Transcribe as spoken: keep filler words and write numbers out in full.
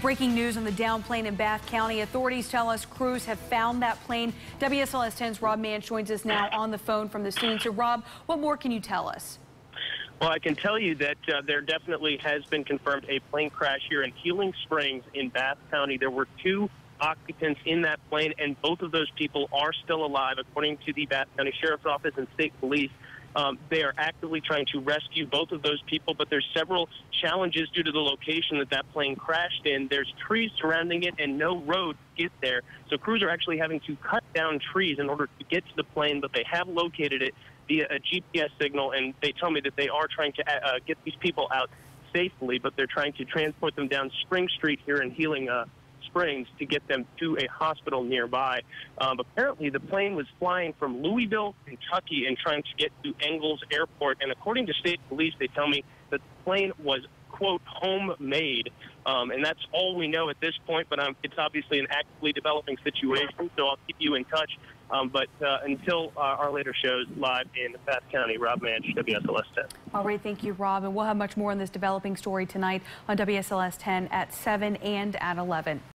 Breaking news on the downed plane in Bath County. Authorities tell us crews have found that plane. W S L S ten's Rob Manch joins us now on the phone from the scene. So, Rob, what more can you tell us? Well, I can tell you that uh, there definitely has been confirmed a plane crash here in Healing Springs in Bath County. There were two occupants in that plane, and both of those people are still alive, according to the Bath County Sheriff's Office and State Police. Um, they are actively trying to rescue both of those people, but there's several challenges due to the location that that plane crashed in. There's trees surrounding it and no road to get there. So crews are actually having to cut down trees in order to get to the plane, but they have located it via a G P S signal, and they tell me that they are trying to uh, get these people out safely, but they're trying to transport them down Spring Street here in Healing uh, Springs to get them to a hospital nearby. Um, apparently, the plane was flying from Louisville, Kentucky, and trying to get to Engels Airport. And according to state police, they tell me that the plane was, quote, homemade. Um, and that's all we know at this point, but um, it's obviously an actively developing situation, so I'll keep you in touch. Um, but uh, until uh, our later shows live in Bath County, Rob Manch, W S L S ten. All right, thank you, Rob. And we'll have much more on this developing story tonight on W S L S ten at seven and at eleven.